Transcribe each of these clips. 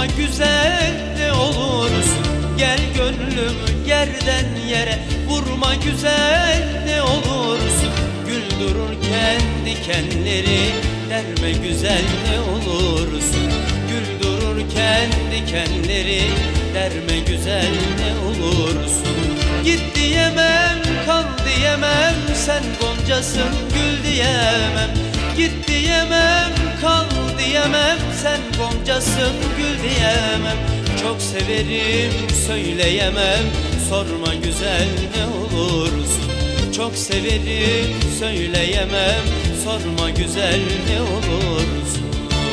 güzel ne olursun. Gel gönlümü yerden yere vurma güzel ne olursun. Güldürürken dikenleri derme güzel ne olursun. Güldürürken dikenleri derme güzel ne olursun. Git diyemem, kal diyemem, sen goncasın gül diyemem. Git diyemem, kal diyemem, sen goncasın gül diyemem. Çok severim söyleyemem, sorma güzel ne olursun. Çok severim söyleyemem, sorma güzel ne olursun.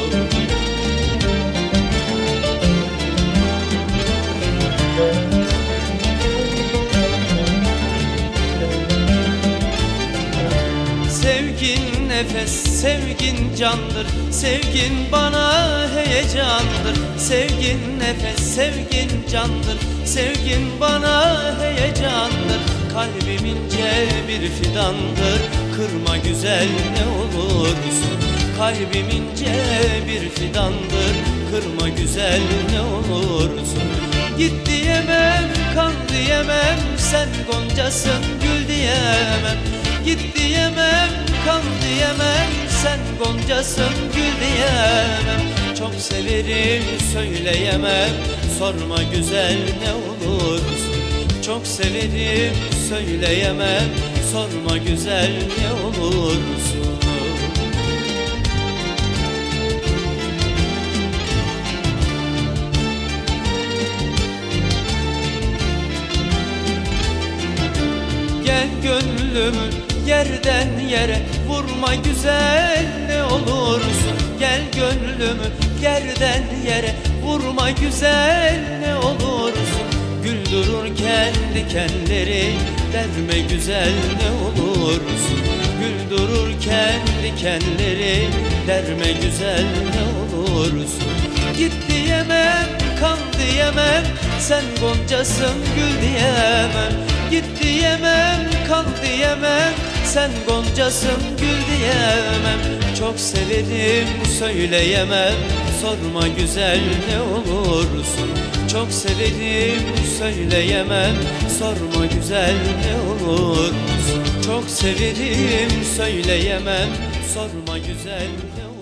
Sevgin nefes, sevgin candır, sevgin bana heyecandır. Sevgin nefes, sevgin candır, sevgin bana heyecandır. Kalbim ince bir fidandır, kırma güzel ne olursun. Kalbim ince bir fidandır, kırma güzel ne olursun. Git diyemem, kal diyemem, sen goncasın gül diyemem. Git diyemem, kal diyemem, sen goncasın gül diyemem. Çok severim söyleyemem, sorma güzel ne olursun. Çok severim söyleyemem, sorma güzel ne olursun. Gel gönlümü yerden yere vurma güzel ne olursun. Gel gönlümü yerden yere vurma güzel ne olursun. Güldürürken dikenleri derme güzel ne olursun. Güldürürken dikenleri derme güzel ne olursun. Git diyemem, kal diyemem, sen goncasın gül diyemem. Git diyemem, kal diyemem, sen goncasın gül diyemem. Çok severim söyleyemem, sorma güzel ne olursun. Çok severim söyleyemem, sorma güzel ne olursun. Çok severim söyleyemem, sorma güzel ne olursun.